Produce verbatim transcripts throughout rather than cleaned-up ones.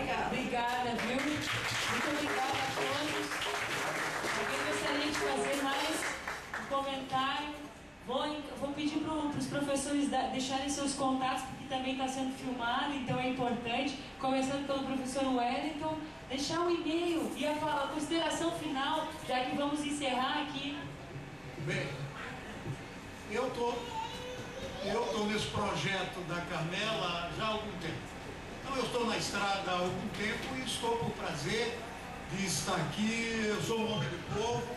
Obrigada. Obrigada, viu? Muito obrigada a todos. Alguém gostaria de fazer mais um comentário? Vou, vou pedir para os professores da, deixarem seus contatos, porque também está sendo filmado, então é importante. Começando pelo professor Wellington, deixar um e-mail e a, a consideração final, já que vamos encerrar aqui. Bem, eu tô, eu tô nesse projeto da Carmela já há algum tempo. Então eu estou na estrada há algum tempo e estou com o prazer de estar aqui. Eu sou um homem do povo,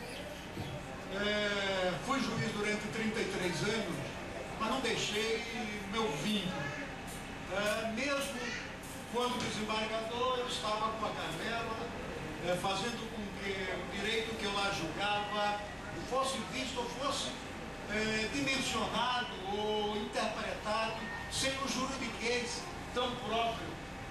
é, fui juiz durante trinta e três anos, mas não deixei meu vínculo. É, mesmo quando desembargador, eu estava com a Carmela, é, fazendo com que o direito que eu lá julgava fosse visto ou fosse é, dimensionado ou interpretado sem o juridiquês tão próprio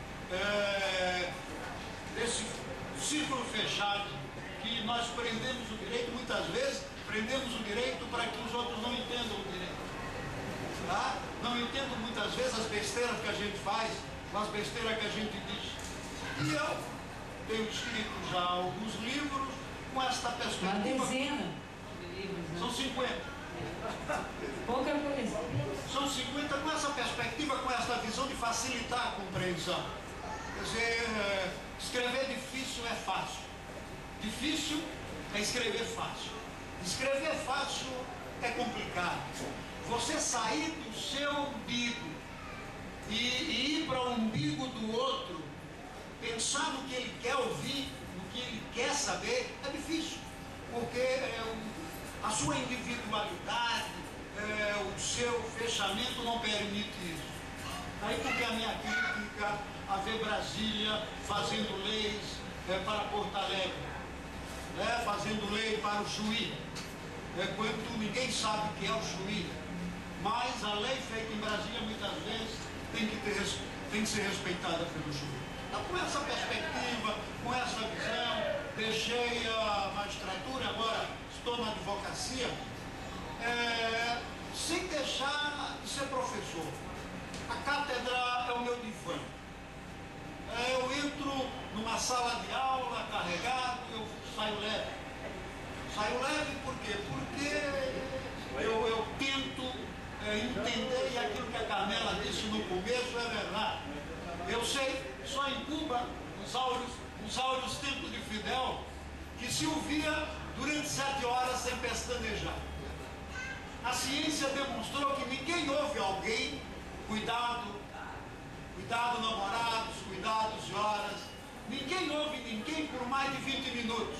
é, desse círculo fechado que nós prendemos o direito, muitas vezes prendemos o direito para que os outros não entendam o direito. Tá? Não entendam muitas vezes as besteiras que a gente faz, as besteiras que a gente diz. E eu tenho escrito já alguns livros com esta perspectiva. Uma dezena de livros, né? São cinquenta. Pouca coisa. São cinquenta com essa perspectiva, com essa visão de facilitar a compreensão. Quer dizer, escrever é difícil é fácil. Difícil é escrever fácil. Escrever fácil é complicado. Você sair do seu umbigo e, e ir para o umbigo do outro, pensar no que ele quer ouvir, no que ele quer saber, é difícil. Porque é, a sua individualidade, é, o seu fechamento não permite isso. Aí porque a minha crítica a ver Brasília fazendo leis é, para Porto Alegre, é, fazendo lei para o Chuí, é, quando ninguém sabe o que é o Chuí, mas a lei feita em Brasília muitas vezes tem que, ter, tem que ser respeitada pelo Chuí. Então, com essa perspectiva, com essa visão, deixei a magistratura, agora estou na advocacia, é, sem deixar de ser professor. A cátedra é o meu divã. É, eu entro numa sala de aula carregado, eu saio leve. Saio leve por quê? Porque eu, eu tento é, entender, e aquilo que a Carmela disse no começo é verdade. Eu sei, só em Cuba, nos áureos, nos áureos tempos de Fidel, que se ouvia durante sete horas sem pestanejar. A ciência demonstrou que ninguém ouve alguém, cuidado, cuidado namorados, cuidado senhoras, ninguém ouve ninguém por mais de vinte minutos,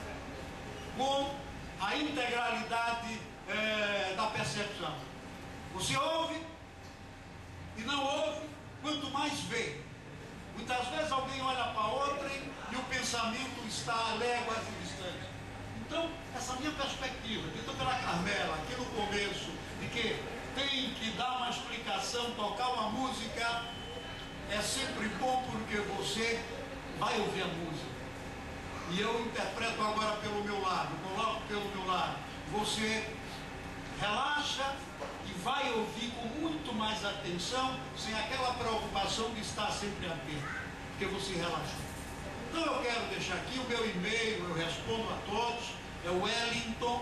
com a integralidade é, da percepção. Você ouve e não ouve, quanto mais vê. Muitas vezes alguém olha para outra e o pensamento está a léguas de distância. Então, essa minha perspectiva, dita pela Carmela, aqui no começo, de que tem que dar uma explicação, tocar uma música, é sempre bom porque você vai ouvir a música. E eu interpreto agora pelo meu lado, coloco pelo meu lado. Você relaxa e vai ouvir com muito mais atenção, sem aquela preocupação de estar sempre atento, porque você relaxou. Então eu quero deixar aqui o meu e-mail, eu respondo a todos, é o Wellington,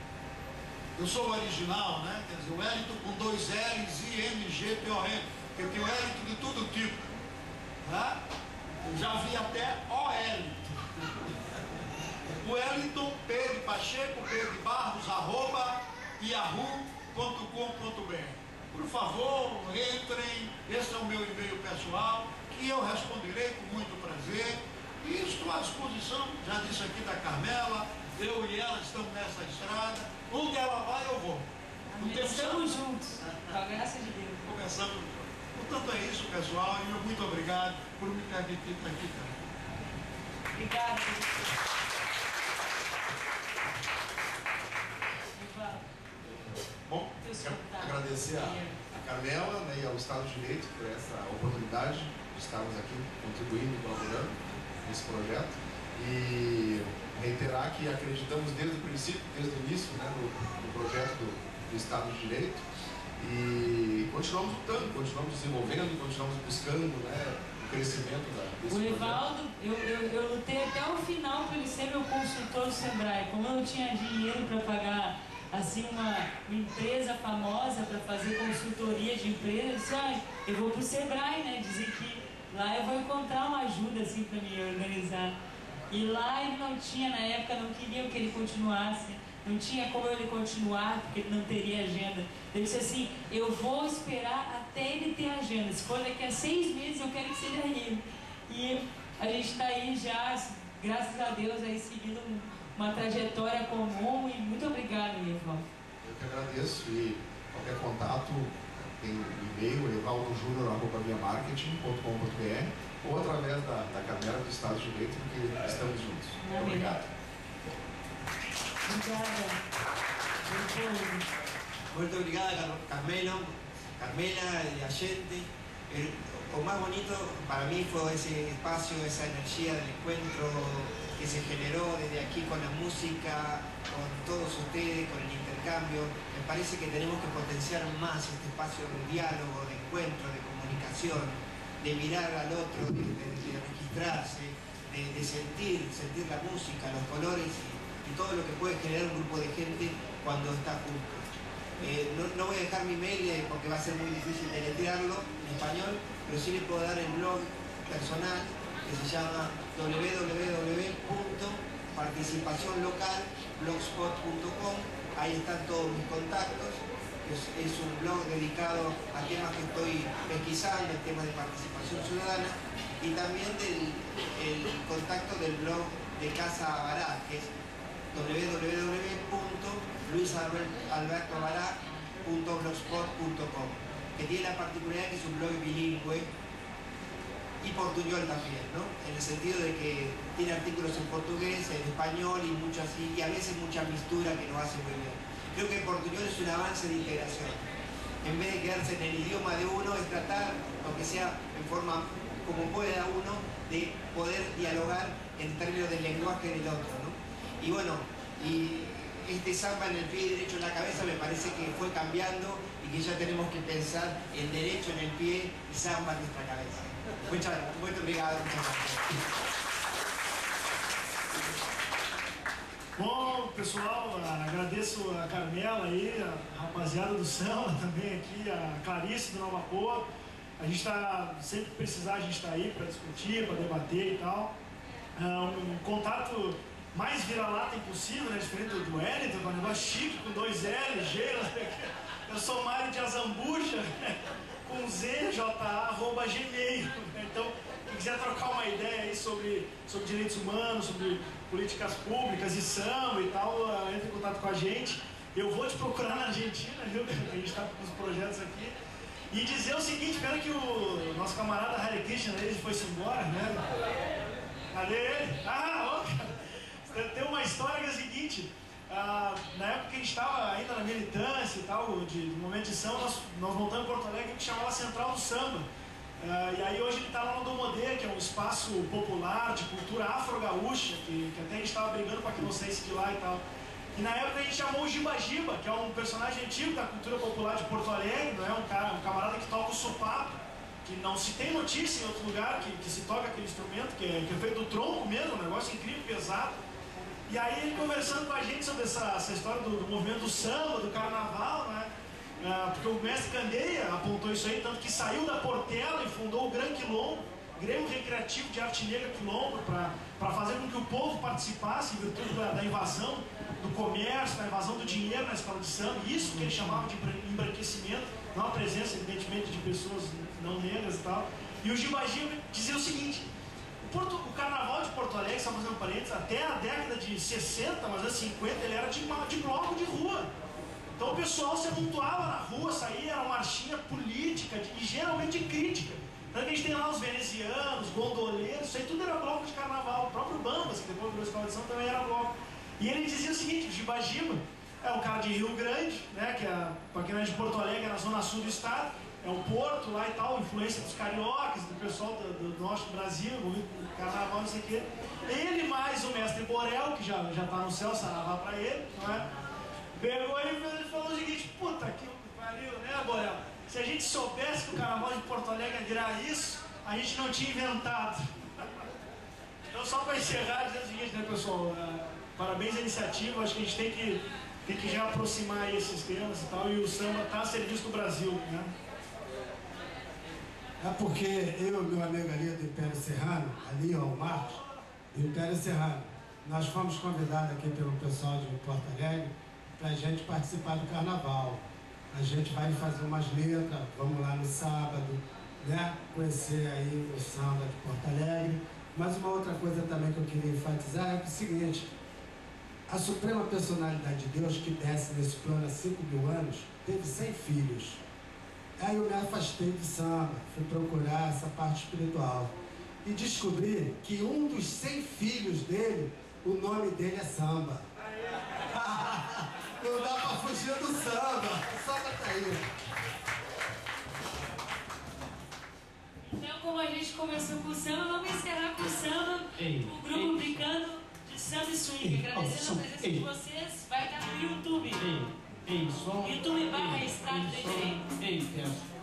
eu sou o original, né? Quer dizer, Wellington com dois L's, I, N, G, T, O, N, porque tem Wellington de todo tipo, tá? Eu já vi até O L. Wellington, P de Pacheco, P de Barros, arroba, yahoo ponto com ponto br. Por favor, entrem, esse é o meu e-mail pessoal, que eu responderei com muito prazer. E estou à disposição, já disse aqui da Carmela, eu e ela estamos nessa estrada, onde ela vai eu vou. Estamos juntos, com a graça de Deus. Começamos. Portanto é isso, pessoal, e muito obrigado por me permitir estar aqui também. Obrigada. Bom, quero agradecer a, a Carmela, né, e ao Estado de Direito por essa oportunidade de estarmos aqui contribuindo e colaborando nesse projeto, e reiterar que acreditamos desde o princípio, desde o início, né, no, no projeto do, do Estado de Direito, e continuamos lutando, continuamos desenvolvendo, continuamos buscando, né, o crescimento da, desse O Evaldo, eu, eu, eu lutei até o final para ele ser meu consultor do Sebrae. Como eu não tinha dinheiro para pagar assim, uma, uma empresa famosa para fazer consultoria de empresa, eu disse, ah, eu vou para o Sebrae, né? Dizem que lá eu vou encontrar uma ajuda assim, para me organizar. E lá ele não tinha, na época, não queriam que ele continuasse. Não tinha como ele continuar, porque ele não teria agenda. Ele disse assim, eu vou esperar até ele ter agenda. Se for daqui a seis meses, eu quero que seja ele. E a gente está aí já, graças a Deus, aí seguindo uma trajetória comum. E muito obrigado, Evaldo. Eu que agradeço. E qualquer contato, tem o e-mail, evaldo júnior arroba via marketing ponto com ponto br, ou através da, da Carmela do Estado de Direito, porque estamos juntos. Muito obrigado. Obrigada. Muito obrigada, Carmelo, Carmela y a gente. El, lo más bonito para mí fue ese espacio, esa energía del encuentro que se generó desde aquí con la música, con todos ustedes, con el intercambio. Me parece que tenemos que potenciar más este espacio de diálogo, de encuentro, de comunicación, de mirar al otro, de, de, de registrarse, de, de sentir, sentir la música, los colores y, y todo lo que puede generar un grupo de gente cuando está juntos. Eh, no, no voy a dejar mi mail eh, porque va a ser muy difícil deletrearlo en español, pero sí le puedo dar el blog personal que se llama w w w punto participación local blogspot punto com. Ahí están todos mis contactos. Es, es un blog dedicado a temas que estoy pesquisando, el tema de participación ciudadana, y también del el contacto del blog de Casa Bará, que es w w w punto luis alberto bará punto blogspot punto com, que tiene la particularidad que es un blog bilingüe y portuñol también, ¿no? En el sentido de que tiene artículos en portugués, en español y mucho así, y a veces mucha mistura que nos hace muy bien. Creo que el portuñol es un avance de integración. En vez de quedarse en el idioma de uno, es tratar, aunque sea en forma como pueda uno, de poder dialogar en términos del lenguaje del otro, ¿no? Y bueno, y este samba en el pie y derecho en la cabeza me parece que fue cambiando y que ya tenemos que pensar el derecho en el pie y samba en nuestra cabeza. Muchas gracias, muito obrigado, muchas gracias. Bom, pessoal, agradeço a Carmela aí, a rapaziada do samba também aqui, a Clarice do Nova Poa. A gente está, sempre que precisar, a gente está aí para discutir, para debater e tal. Um contato mais vira-lata impossível, né? Diferente do Wellington, um negócio chique, com dois L, G. Eu sou Mário de Azambuja, com Z, J A, arroba gmail. Então, quem quiser trocar uma ideia aí sobre, sobre direitos humanos, sobre políticas públicas e samba e tal, entre em contato com a gente. Eu vou te procurar na Argentina, viu? Porque a gente está com os projetos aqui. E dizer o seguinte, pena que o nosso camarada Hare Krishna, ele foi-se embora, né? Cadê ele? Ah, ó, tem uma história que é a seguinte, ah, na época que a gente estava ainda na militância e tal, de, de momento de samba, nós, nós montamos em Porto Alegre, que chamava Central do Samba. Ah, e aí hoje ele está lá no Domodê, que é um espaço popular de cultura afro-gaúcha, que, que até a gente estava brigando para que não saísse de lá e tal. E na época a gente chamou o Giba Giba, que é um personagem antigo da cultura popular de Porto Alegre, não é? Um cara, um camarada que toca o sopapo, que não se tem notícia em outro lugar, que, que se toca aquele instrumento, que é, que é feito do tronco mesmo, um negócio incrível, pesado. E aí ele conversando com a gente sobre essa, essa história do, do movimento do samba, do carnaval, né? Ah, porque o mestre Candeia apontou isso aí, tanto que saiu da Portela e fundou o Gran Quilombo, Grêmio Recreativo de Arte Negra Quilombo, para fazer com que o povo participasse em virtude da, da invasão do comércio, da invasão do dinheiro na escola de samba, isso que ele chamava de embranquecimento, não a presença, evidentemente, de pessoas não negras e tal. E o Giba Giba dizia o seguinte: o, Porto, o carnaval de Porto Alegre, só fazendo parênteses, até a década de sessenta, mas anos cinquenta, ele era de, de bloco de rua. Então o pessoal se amontoava na rua, saía, era uma marchinha política de, e geralmente crítica. Então a gente tem lá os venezianos, gondoleiros, isso aí tudo era bloco de carnaval. O próprio Bambas, que depois virou escola de samba, também era bloco. E ele dizia o seguinte: o Giba Giba é um cara de Rio Grande, né, que é, para quem não é de Porto Alegre, é na zona sul do estado, é o Porto lá e tal, influência dos cariocas, do pessoal do, do norte do Brasil, envolvido com carnaval, não sei o quê. Ele mais o mestre Borel, que já, já tá no céu, saravá pra ele, não é? Pegou e ele falou o seguinte: puta que pariu, né, Borel? Se a gente soubesse que o carnaval de Porto Alegre ia virar isso, a gente não tinha inventado. Então, só para encerrar, dizer o seguinte, né, pessoal? Uh, parabéns à iniciativa, acho que a gente tem que, tem que reaproximar aí esses temas e tal, e o samba está a serviço do Brasil, né? É porque eu e meu amigo ali do Império Serrano, ali, ó, o Marcos, do Império Serrano, nós fomos convidados aqui pelo pessoal de Porto Alegre para a gente participar do carnaval. A gente vai fazer umas letras, vamos lá no sábado, né? Conhecer aí o samba de Porto Alegre. Mas uma outra coisa também que eu queria enfatizar é o seguinte: a Suprema Personalidade de Deus, que desce nesse plano há cinco mil anos, teve cem filhos. Aí eu me afastei do samba, fui procurar essa parte espiritual e descobri que um dos cem filhos dele, o nome dele é samba. Não dá pra fugir do samba, o samba tá aí. Então, como a gente começou com o samba, vamos encerrar com o samba, ei, o grupo ei, brincando de samba e swing. ei, Agradecendo oh, a presença ei. de vocês, vai estar no YouTube. Ei, ei, som. YouTube barra ei, Estrada ei, do som. Direito. Ei, penso.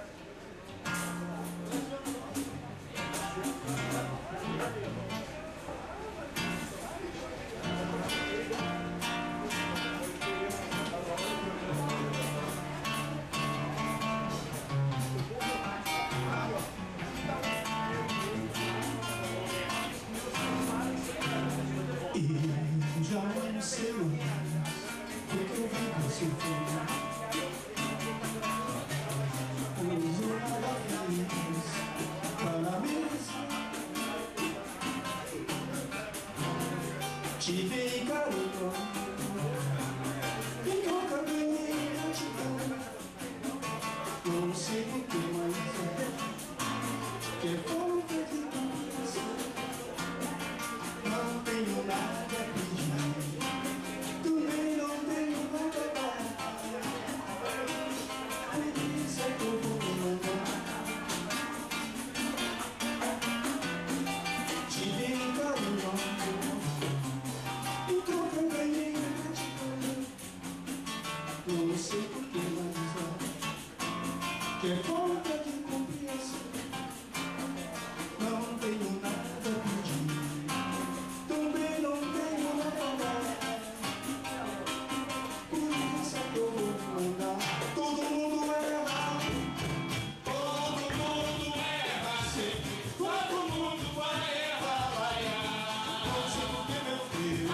E já não sei mais porque eu vivo sofrendo. Uso nada fiz para mim. Tive carinho e que eu acabei te dando. Não sei porquê, mas é que é falta de coisa. Não tenho nada a pedir, também não tenho nada a dar. Por isso é que eu vou me mandar. Te dei um carinho e troca ganhei gratidão. Não sei porquê, mas é que é falta de compreensão. Não tenho nada a pedir, também não tenho nada a dar. Por isso é que eu vou mandar. Todo mundo erra, todo mundo erra sempre. Todo mundo vai errar, vai errar. Não sei porque, meu filho,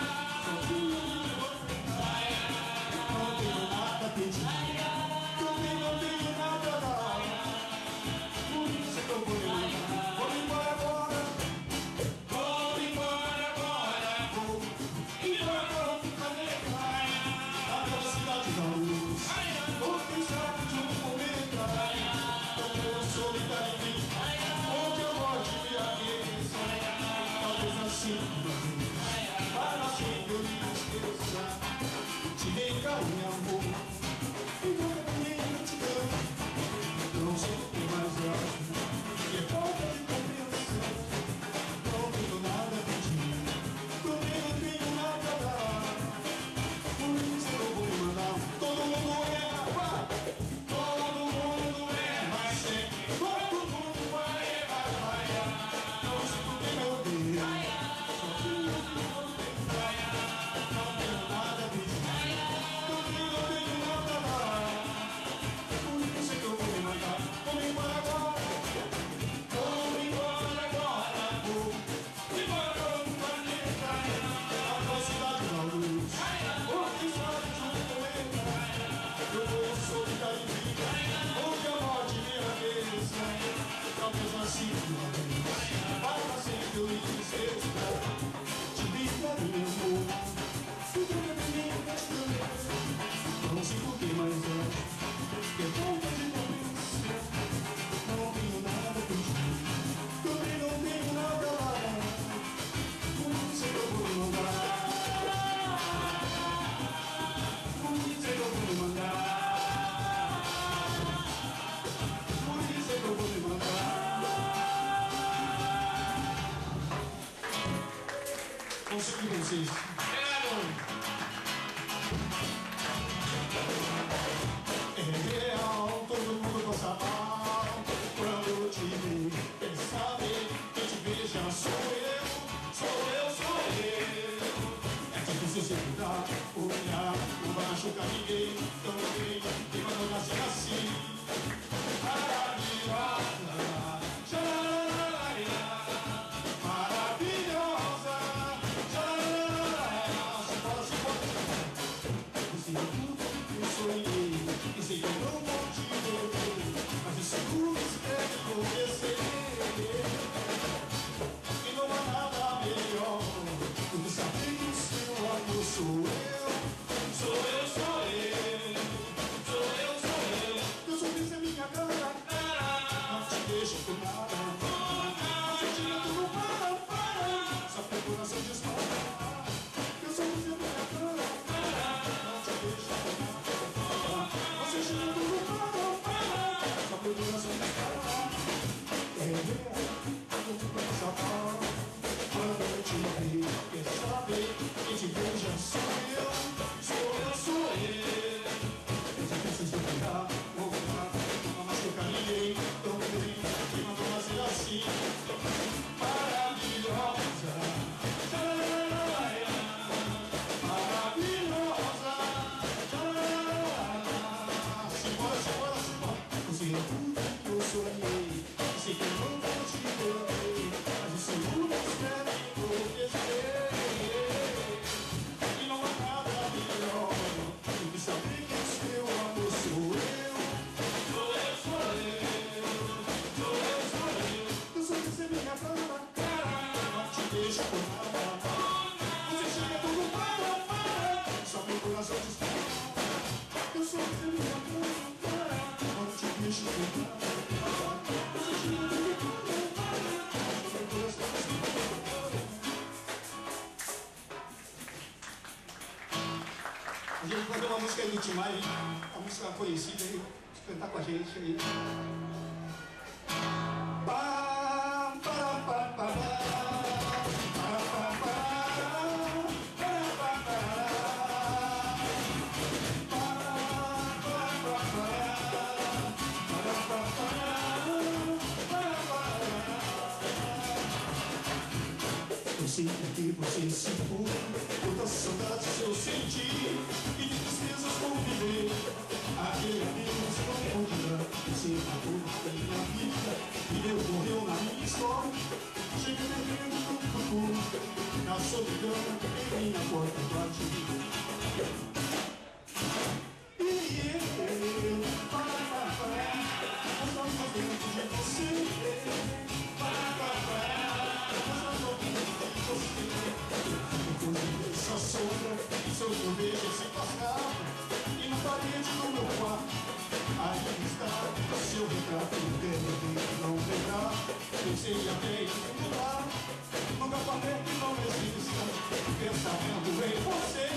não tenho nada a pedir, também não tenho nada a dar. Por isso é que eu vou me mandar. Vou embora agora. Vou embora agora, vou embora agora, ficar negra na velocidade da luz. Vou pensar de um momento eu sou solidariamente, onde eu gosto de aquecer. Talvez assim, para assim eu me esqueça. Te dei carinho, amor, e nunca ganhei gratidão. Não sei o que mais eu acho que é falta de compreensão. Não tenho nada a pedir, também não tenho nada a dar. Por isso eu vou me mandar. Todo mundo erra, vai! Todo mundo erra sempre. Todo mundo vai errar, vai errar. Não sei por que meu Deus, só que eu não tenho. Não tenho nada a pedir, também não tenho nada a dar. Por isso é que eu vou me mandar. Vou me embora agora. Vou embora agora, vou embora agora, ficar negra na velocidade da luz. Vou pensar de um momento eu vou soltar em vida, onde a morte me ameaça. Talvez assim uma vez, para sempre eu me esqueça. Te dei carinho, amor, e nunca ganhei gratidão. Não sei porquê, mas é que é falta de compreensão. Não tenho nada a pedir, também não tenho nada a dar. Por isso é que eu vou me mandar. Por isso é que eu vou me mandar. Por isso é que eu vou me mandar. Consegui vocês. É real, todo mundo gosta mal quando eu te vi. deixo por nada. Você chega tudo para, para, só meu coração te espera. Eu sou seu minha cara, quando te deixo por nada. Você chega tudo para, para, só meu coração te espera. A gente vai fazer uma música aí do Timaya, uma música conhecida aí, cantar com a gente aí. Eu sei que você se for, quantas saudades eu senti e de tristezas vou viver. Aquele amigo se confundirá, você matou na minha vida e Deus morreu na minha história. Chega bebendo no futuro, na solidão em minha porta bate. E eu, para, para, para, nós vamos dentro de você. Para, para, para, nós vamos dentro de você. Depois de sua sombra, seu sorvete se passava. E na parede do meu quarto, aí está seu retrato. Tentei não lembrar, pensei até em mudar. Nunca falei que não exista pensamento em você.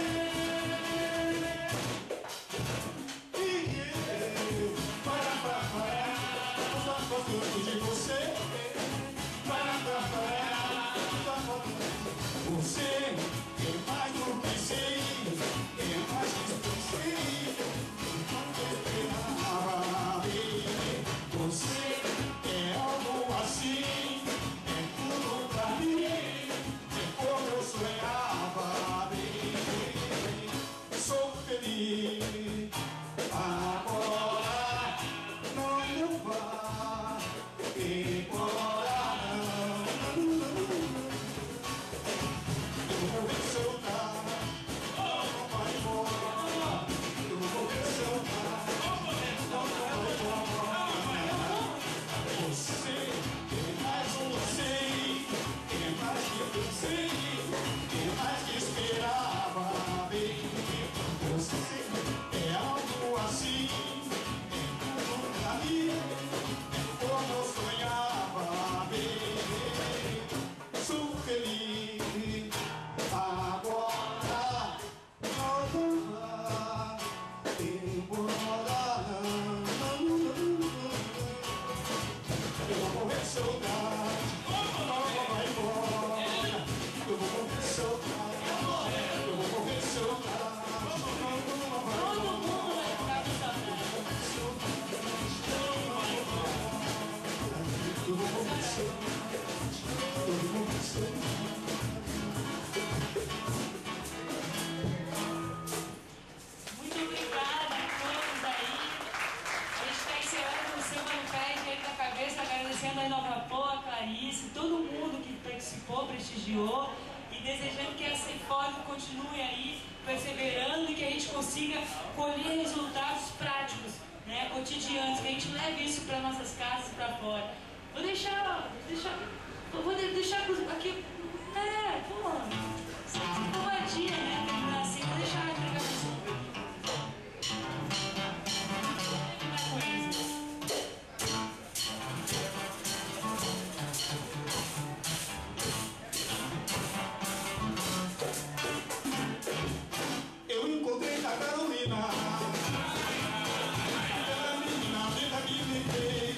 E eu, para, para, para, eu só gosto de você. Para, para, para, eu só gosto de você. É mais do que sei, é mais do que sei. Você é algo assim, é tudo pra mim, é como eu sonhava bem. Sou feliz, agora não vá embora, não. Eu vou ver seu carro, não vai embora. Eu vou ver seu carro, não vai embora. Você é mais um sei, é mais que eu pensei, é mais que esperava bem. Você é algo assim, é tudo pra mim, é como eu sonhava bem. Sou feliz, agora não vá embora. Eu vou morrer saudade, não vai embora. Eu vou morrer saudade, eu vou morrer saudade. Todo mundo vai ficar com saudade. Eu vou morrer saudade, eu vou morrer saudade. Muito obrigada a todos aí. A gente está encerrando o Semana Pede aí com a cabeça, agradecendo a Inova Poa, a Clarice, todo mundo que participou, prestigiou e desejando que essa fórum continue aí, perseverando e que a gente consiga colher resultados práticos, né, cotidianos, que a gente leve isso para nossas casas e para fora. Vou deixar, vou deixar, vou deixar aqui, é, pô, covardia, né, terminar assim, vou deixar a entregação. Eu encontrei a Carolina, aquela menina linda que me fez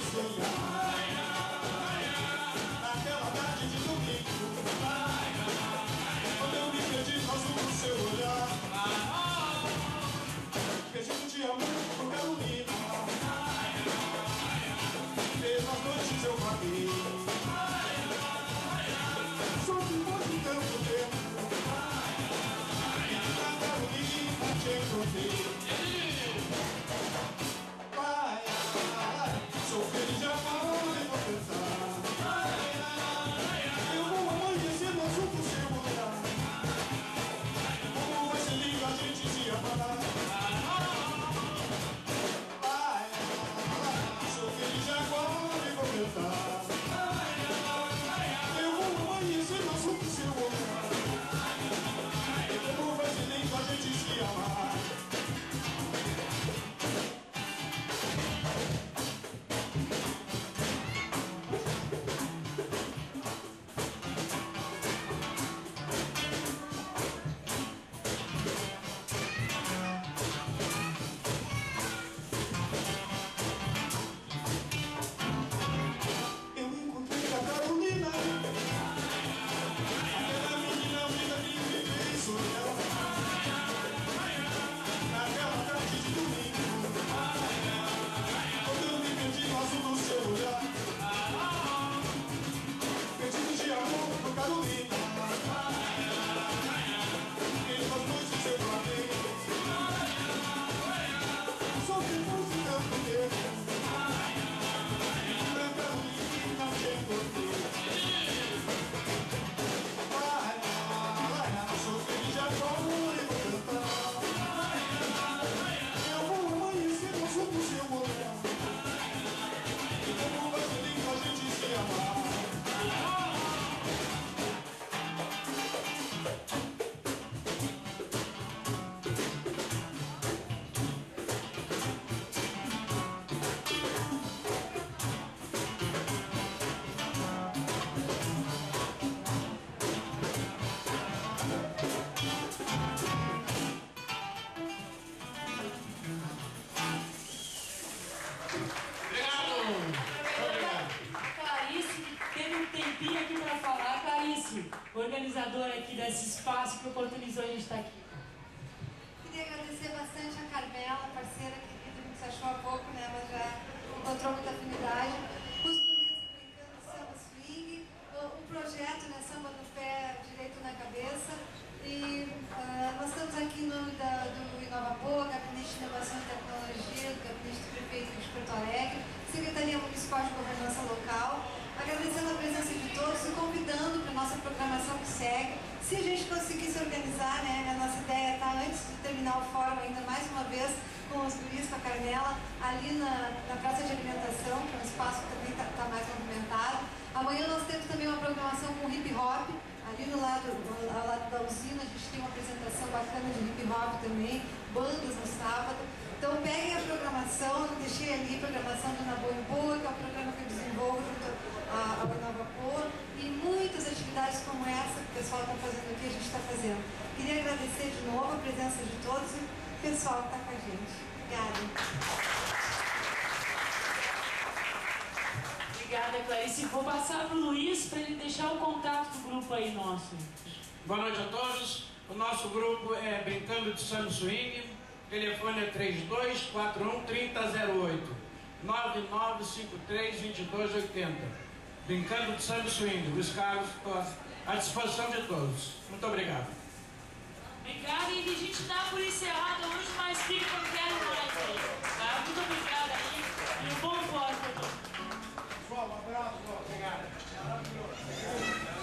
sonhar. Naquela tarde de domingo, Pia aqui para falar, Clarice, organizadora aqui desse espaço que oportunizou a gente estar aqui. Queria agradecer bastante a Carmela, parceira querida, que se achou há pouco, né, mas já encontrou muita afinidade. Os guris brincando de samba swing, o, o projeto, né, Samba no Pé, Direito na Cabeça. E uh, nós estamos aqui em nome da, do Inovapoa, Gabinete de Inovação e Tecnologia, do Gabinete do Prefeito de Porto Alegre, Secretaria Municipal de Governança Local, agradecendo a presença de todos e convidando para a nossa programação que segue. Se a gente conseguir se organizar, né, a nossa ideia está, antes de terminar o fórum, ainda mais uma vez, com os guris, com a Carmela, ali na, na Praça de Alimentação, que é um espaço que também está tá mais movimentado. Amanhã nós temos também uma programação com hip hop. Ali no lado, ao lado da usina, a gente tem uma apresentação bacana de hip hop também, bandas no sábado. Então peguem a programação, eu deixei ali a programação do Naboimboa, que é o programa que eu desenvolvo junto ao Inovapoa, e muitas atividades como essa que o pessoal está fazendo aqui, a gente está fazendo. Queria agradecer de novo a presença de todos e o pessoal que está com a gente. Obrigada. Obrigada, Clarice. Vou passar para o Luiz para ele deixar o contato do grupo aí nosso. Boa noite a todos. O nosso grupo é Brincando de Samba Swing. O telefone é três dois quatro um, três zero zero oito, nove nove cinco três, dois dois oito zero. Brincando de Samba Swing. Luiz Carlos, estou à disposição de todos. Muito obrigado. Obrigada, e a gente dá por encerrada hoje, mas fica, não quero mais aí. Tá? Muito obrigada aí e um bom voto a todos. Um abraço, obrigado.